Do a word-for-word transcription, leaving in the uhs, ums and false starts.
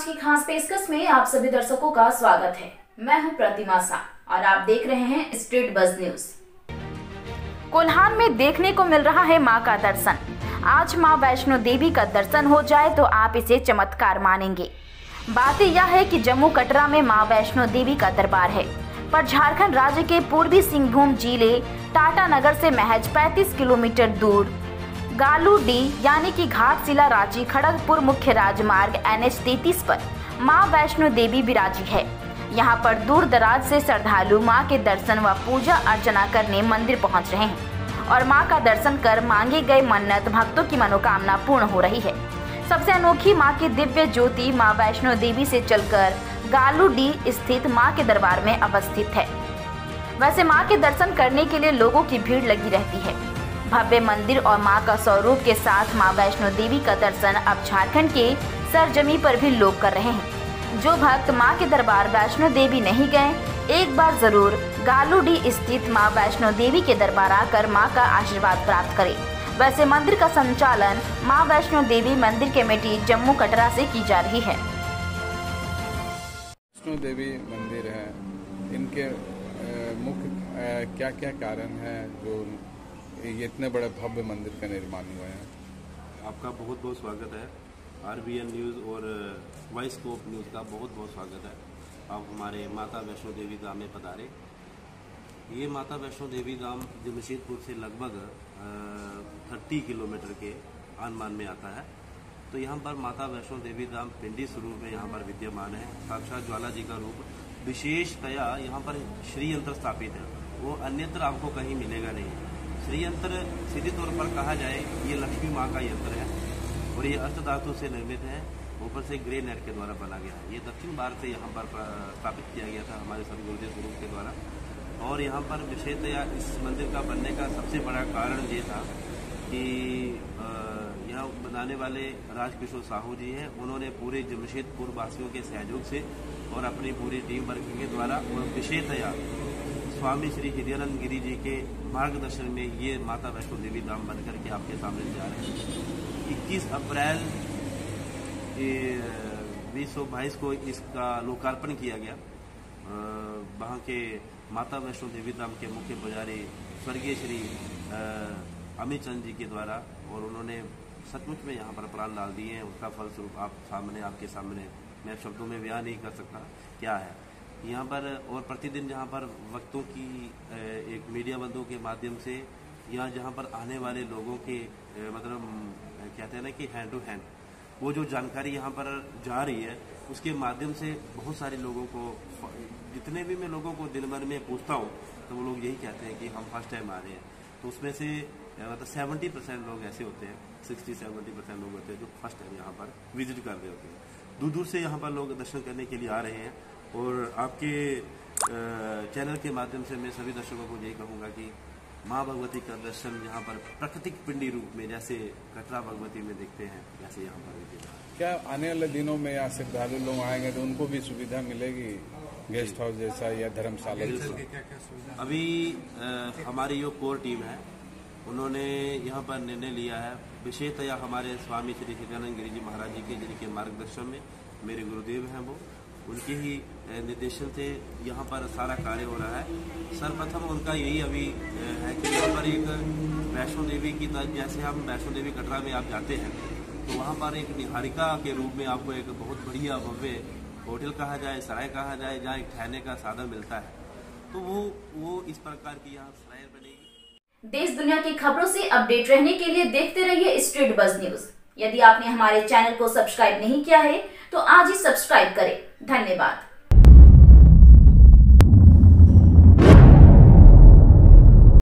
आज की खास पेशकश में आप सभी दर्शकों का स्वागत है। मैं हूं प्रतिमा शाह और आप देख रहे हैं स्ट्रीट बज़ न्यूज। कोल्हान में देखने को मिल रहा है मां का दर्शन। आज मां वैष्णो देवी का दर्शन हो जाए तो आप इसे चमत्कार मानेंगे। बात यह है कि जम्मू कटरा में मां वैष्णो देवी का दरबार है, पर झारखंड राज्य के पूर्वी सिंहभूम जिले टाटानगर से महज पैंतीस किलोमीटर दूर गालूडी यानी कि घाटशिला रांची खड़गपुर मुख्य राजमार्ग एन एच तैंतीस पर मां वैष्णो देवी विराजी है। यहां पर दूर दराज से श्रद्धालु मां के दर्शन व पूजा अर्चना करने मंदिर पहुंच रहे हैं और मां का दर्शन कर मांगे गए मन्नत भक्तों की मनोकामना पूर्ण हो रही है। सबसे अनोखी मां की दिव्य ज्योति मां वैष्णो देवी से चलकर गालूडी स्थित मां के दरबार में अवस्थित है। वैसे मां के दर्शन करने के लिए लोगों की भीड़ लगी रहती है। भव्य मंदिर और मां का स्वरूप के साथ मां वैष्णो देवी का दर्शन अब झारखंड के सरजमी पर भी लोग कर रहे हैं। जो भक्त मां के दरबार वैष्णो देवी नहीं गए, एक बार जरूर गालूडी स्थित मां वैष्णो देवी के दरबार आकर मां का आशीर्वाद प्राप्त करें। वैसे मंदिर का संचालन मां वैष्णो देवी मंदिर कमेटी जम्मू कटरा से की जा रही है। वैष्णो देवी मंदिर है, इनके मुख्य क्या क्या कारण है जो ये इतने बड़े भव्य मंदिर का निर्माण हुआ है? आपका बहुत बहुत स्वागत है। आरबीएन न्यूज़ और वाइस्कोप न्यूज़ का बहुत बहुत स्वागत है। आप हमारे माता वैष्णो देवी धाम में पधारे। ये माता वैष्णो देवी धाम जमशेदपुर से लगभग तीस किलोमीटर के आनमान में आता है। तो यहाँ पर माता वैष्णो देवी धाम पिंडी स्वरूप में यहाँ पर विद्यमान है। साक्षात ज्वाला जी का रूप विशेषतया यहाँ पर श्री यंत्र स्थापित है, वो अन्यत्र आपको कहीं मिलेगा नहीं। श्री यंत्र सीधे तौर पर कहा जाए ये लक्ष्मी माँ का यंत्र है और ये अष्ट धातु से निर्मित है, ऊपर से ग्रे नेट के द्वारा बना गया है। ये दक्षिण भारत से यहाँ पर स्थापित किया गया था हमारे सभी गुरुदेव स्वरूप के द्वारा। और यहाँ पर विशेषतया इस मंदिर का बनने का सबसे बड़ा कारण ये था कि यहाँ बनाने वाले राजकिशोर साहू जी हैं, उन्होंने पूरे जमशेदपुर वासियों के सहयोग से और अपनी पूरी टीम वर्क के द्वारा और विशेषतया स्वामी श्री हृदयानंद गिरी जी के मार्गदर्शन में ये माता वैष्णो देवी धाम बनकर के आपके सामने जा रहे हैं। इक्कीस अप्रैल बीस सौ बाईस को इसका लोकार्पण किया गया। वहाँ के माता वैष्णो देवी धाम के मुख्य पुजारी स्वर्गीय श्री अमित चंद जी के द्वारा, और उन्होंने सचमुच में यहाँ पर प्राण डाल दिए हैं। उसका फलस्वरूप आप सामने आपके सामने मैं शब्दों में बयान नहीं कर सकता क्या है यहाँ पर। और प्रतिदिन जहाँ पर वक्तों की एक मीडिया बंधुओं के माध्यम से यहाँ जहाँ पर आने वाले लोगों के मतलब कहते हैं ना कि हैंड टू हैंड वो जो जानकारी यहाँ पर जा रही है, उसके माध्यम से बहुत सारे लोगों को, जितने भी मैं लोगों को दिन भर में पूछता हूँ तो वो लोग यही कहते हैं कि हम फर्स्ट टाइम आ रहे हैं। तो उसमें से मतलब सेवेंटी परसेंट लोग ऐसे होते हैं, सिक्सटी सेवेंटी परसेंट लोग होते हैं जो फर्स्ट टाइम यहाँ पर विजिट कर रहे होते हैं। दूर दूर से यहाँ पर लोग दर्शन करने के लिए आ रहे हैं। और आपके चैनल के माध्यम से मैं सभी दर्शकों को यही कहूँगा कि माँ भगवती का दर्शन यहाँ पर प्राकृतिक पिंडी रूप में जैसे कटरा भगवती में देखते हैं, वैसे यहाँ पर भी। क्या आने वाले दिनों में यहाँ श्रद्धालु लोग आएंगे तो उनको भी सुविधा मिलेगी, गेस्ट हाउस जैसा या धर्मशाला जैसा? अभी आ, हमारी जो कोर टीम है उन्होंने यहाँ पर निर्णय लिया है, विशेषतया हमारे स्वामी श्री हृदयानंद गिरी जी महाराज जी के जिनके मार्गदर्शन में मेरे गुरुदेव हैं, वो उनके ही निर्देशन से यहाँ पर सारा कार्य हो रहा है। सर्वप्रथम उनका यही अभी है कि यहाँ पर एक वैष्णो देवी की तरह, जैसे हम वैष्णो देवी कटरा में आप जाते हैं तो वहाँ पर एक निहारिका के रूप में आपको एक बहुत बढ़िया भव्य होटल कहा जाए, सराय कहा जाए, जहाँ एक ठहरने का साधन मिलता है, तो वो वो इस प्रकार की यहाँ सराय बनेगी। देश दुनिया की खबरों से अपडेट रहने के लिए देखते रहिए स्ट्रीट बज़ न्यूज। यदि आपने हमारे चैनल को सब्सक्राइब नहीं किया है तो आज ही सब्सक्राइब करें। धन्यवाद।